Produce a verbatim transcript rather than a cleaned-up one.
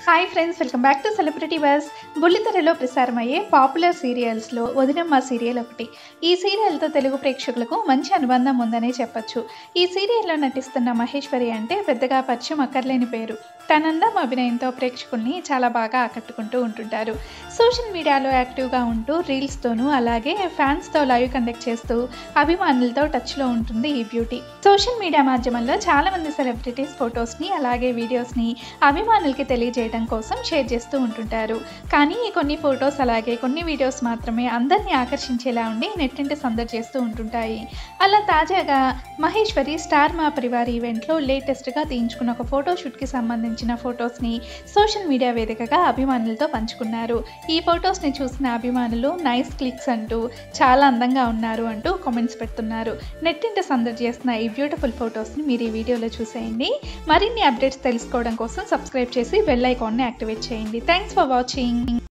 Hi friends, welcome back to celebrity buzz. బుల్లితెరలో ప్రసారమయ్యే popular సీరియల్స్లో వదినమ్మ సీరియల్ ఒకటి. ఈ సీరియల్తో తెలుగు ప్రేక్షకులకు మంచి అనుబంధం ఉందనే చెప్పొచ్చు. ఈ సీరియల్లో నటిస్తున్న మహేశ్వరి అంటే పెద్దగా పరిచయం అక్కర్లేని పేరు. తనందం అభినయంతో ప్రేక్షకుల్ని చాలా బాగా ఆకట్టుకుంటూ ఉంటుంటారు. సోషల్ మీడియాలో యాక్టివ్గా ఉంటూ రీల్స్తోనూ అలాగే ఫ్యాన్స్తో లైవ్ కండక్ట్ చేస్తూ అభిమానులతో టచ్లో ఉంటుంది ఈ బ్యూటీ. సోషల్ మీడియా మాధ్యమంలో చాలామంది సెలబ్రిటీస్ ఫొటోస్ని అలాగే వీడియోస్ని అభిమానులకి తెలియజేయడం కోసం షేర్ చేస్తూ ఉంటుంటారు. కానీ కొన్ని ఫొటోస్ అలాగే కొన్ని వీడియోస్ మాత్రమే అందరినీ ఆకర్షించేలా ఉండి నెట్టింటి సందడి చేస్తూ ఉంటుంటాయి. అలా తాజాగా మహేశ్వరి స్టార్ మా పరివార్ ఈవెంట్లో లేటెస్ట్గా తీయించుకున్న ఒక ఫోటోషూట్కి సంబంధించిన ఫొటోస్ని సోషల్ మీడియా వేదికగా అభిమానులతో పంచుకున్నారు. ఈ ఫొటోస్ని చూసిన అభిమానులు నైస్ క్లిక్స్ అంటూ చాలా అందంగా ఉన్నారు అంటూ కామెంట్స్ పెడుతున్నారు. నెట్టింటి సందడి చేస్తున్న ఈ బ్యూటిఫుల్ ఫొటోస్ని మీరు ఈ వీడియోలో చూసేయండి. మరిన్ని అప్డేట్స్ తెలుసుకోవడం కోసం సబ్స్క్రైబ్ చేసి బెల్ ఐకాన్ని యాక్టివేట్ చేయండి. Thanks for watching.